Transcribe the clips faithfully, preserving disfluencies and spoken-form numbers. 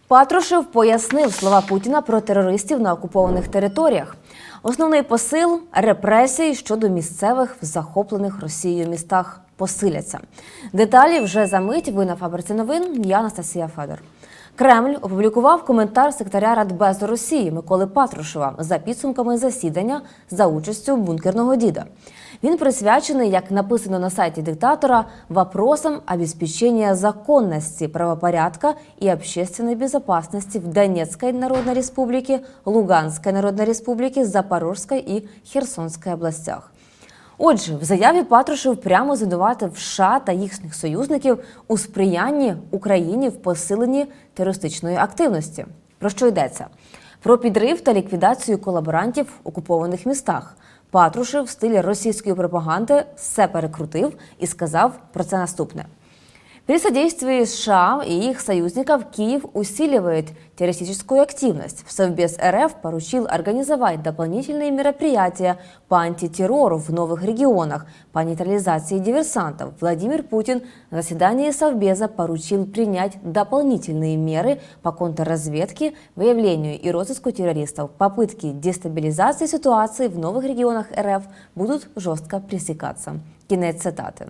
Патрушев пояснив слова Путіна про терористів на окупованих територіях. Основний посил – репресії щодо місцевих в захоплених Росією містах посиляться. Деталі вже за мить. Ви на фабриці новин. Я Анастасія Федор. Кремль опублікував коментар секретаря Радбезу Росії Миколи Патрушева за підсумками засідання за участю бункерного діда. Він присвячений, як написано на сайті диктатора, вопросам обеспечения законности, правопорядка и общественной безопасности в Донецкой Народной Республике, Луганской Народной Республике, Запорожской і Херсонській областях. Отже, в заяві Патрушев прямо звинуватив США та їхніх союзників у сприянні Україні в посиленні терористичної активності. Про що йдеться? Про підрив та ліквідацію колаборантів в окупованих містах. Патрушев в стилі російської пропаганди все перекрутив і сказав про це наступне. При содействии США и их союзников Киев усиливает террористическую активность. Совбез РФ поручил организовать дополнительные мероприятия по антитеррору в новых регионах, по нейтрализации диверсантов. Владимир Путин на заседании Совбеза поручил принять дополнительные меры по контрразведке, выявлению и розыску террористов. Попытки дестабилизации ситуации в новых регионах РФ будут жестко пресекаться. Кінець цитати.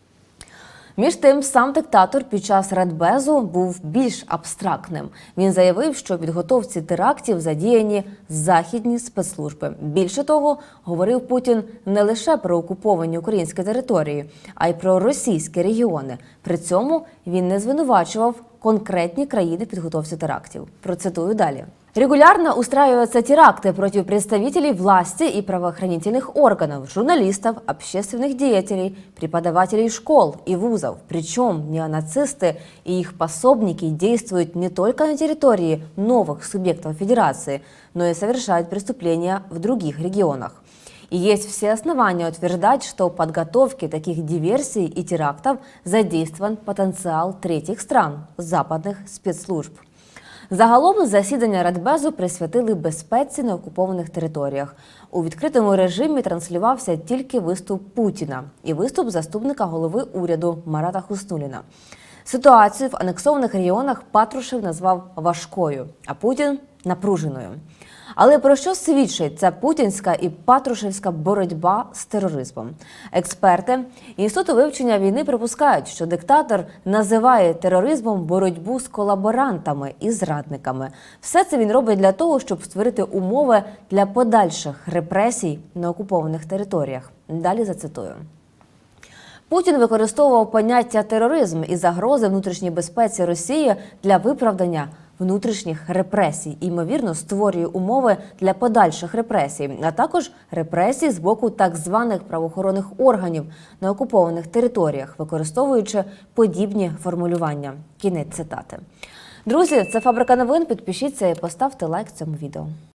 Між тим, сам диктатор під час Радбезу був більш абстрактним. Він заявив, що в підготовці терактів задіяні західні спецслужби. Більше того, говорив Путін не лише про окуповані українські території, а й про російські регіони. При цьому він не звинувачував конкретні країни в підготовці терактів. Процитую далі. Регулярно устраиваются теракты против представителей власти и правоохранительных органов, журналистов, общественных деятелей, преподавателей школ и вузов. Причем неонацисты и их пособники действуют не только на территории новых субъектов Федерации, но и совершают преступления в других регионах. И есть все основания утверждать, что в подготовке таких диверсий и терактов задействован потенциал третьих стран, западных спецслужб. Загалом засідання Радбезу присвятили безпеці на окупованих територіях. У відкритому режимі транслювався тільки виступ Путіна і виступ заступника голови уряду Марата Хуснулліна. Ситуацію в анексованих регіонах Патрушев назвав важкою, а Путін – напруженою. Але про що свідчить ця путінська і патрушевська боротьба з тероризмом? Експерти Інституту вивчення війни припускають, що диктатор називає тероризмом боротьбу з колаборантами і зрадниками. Все це він робить для того, щоб створити умови для подальших репресій на окупованих територіях. Далі зацитую. Путін використовував поняття тероризм і загрози внутрішній безпеці Росії для виправдання внутрішніх репресій і, ймовірно, створює умови для подальших репресій, а також репресій з боку так званих правоохоронних органів на окупованих територіях, використовуючи подібні формулювання. Кінець цитати. Друзі, це Фабрика новин. Підпишіться і поставте лайк цьому відео.